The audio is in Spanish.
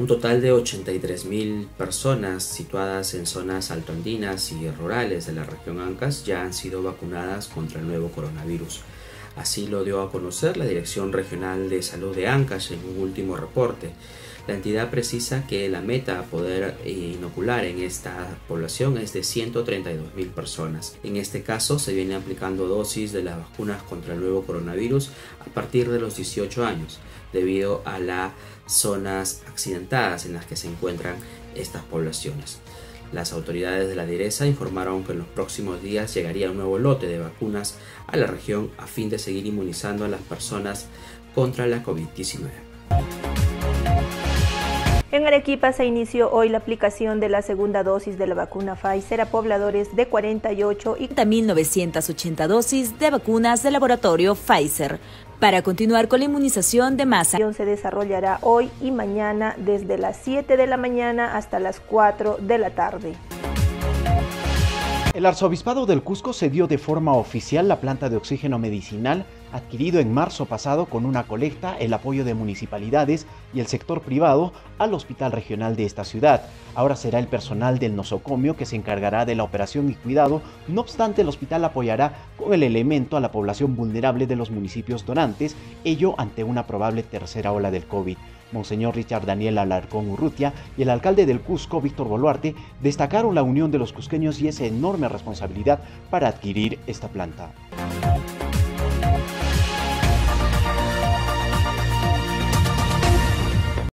Un total de 83.000 personas situadas en zonas altoandinas y rurales de la región Ancash ya han sido vacunadas contra el nuevo coronavirus. Así lo dio a conocer la Dirección Regional de Salud de Ancash en un último reporte. La entidad precisa que la meta a poder inocular en esta población es de 132.000 personas. En este caso se viene aplicando dosis de las vacunas contra el nuevo coronavirus a partir de los 18 años, debido a las zonas accidentadas en las que se encuentran estas poblaciones. Las autoridades de la Direza informaron que en los próximos días llegaría un nuevo lote de vacunas a la región a fin de seguir inmunizando a las personas contra la COVID-19. En Arequipa se inició hoy la aplicación de la segunda dosis de la vacuna Pfizer a pobladores de 48 y 40.980 dosis de vacunas del laboratorio Pfizer, para continuar con la inmunización de masa. Se desarrollará hoy y mañana desde las 7 de la mañana hasta las 4 de la tarde. El Arzobispado del Cusco cedió de forma oficial la planta de oxígeno medicinal adquirido en marzo pasado con una colecta, el apoyo de municipalidades y el sector privado al hospital regional de esta ciudad. Ahora será el personal del nosocomio que se encargará de la operación y cuidado. No obstante, el hospital apoyará con el elemento a la población vulnerable de los municipios donantes, ello ante una probable tercera ola del COVID. Monseñor Richard Daniel Alarcón Urrutia y el alcalde del Cusco, Víctor Boluarte, destacaron la unión de los cusqueños y esa enorme responsabilidad para adquirir esta planta.